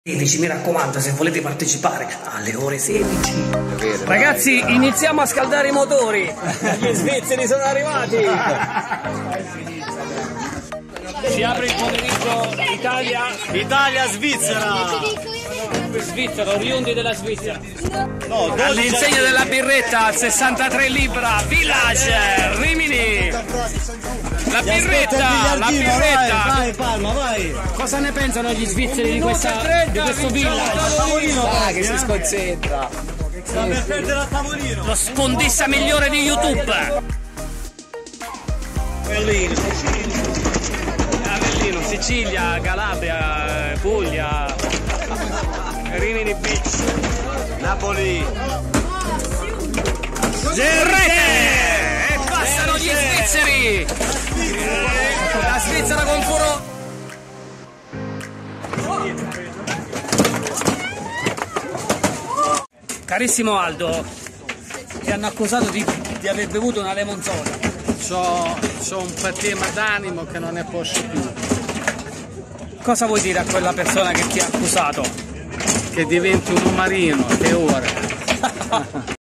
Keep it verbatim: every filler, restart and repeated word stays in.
sedici, mi raccomando, se volete partecipare alle ore sedici. Ragazzi, iniziamo a scaldare i motori. Gli svizzeri sono arrivati. Si apre il pomeriggio Italia Italia-Svizzera. Svizzera, oriundi della Svizzera. No, all'insegna della birretta al sessantatré Libra, Village, Rimini. La birretta, la birretta. Vai, Palma, vai. Cosa ne pensano gli svizzeri di, questa, di questo Village? Ah, che si sconcentra. Sta per perdere al tavolino. Lo spondista migliore di YouTube. Avellino, Avellino, Sicilia, Calabria, Puglia, Rimini Beach, Napoli. Rete! E passano gli svizzeri! La Svizzera con furore! Carissimo Aldo, ti hanno accusato di, di aver bevuto una lemon soda. C'ho, c'ho un problema d'animo che non ne posso più. Cosa vuoi dire a quella persona che ti ha accusato? Che diventi un marino, che ora.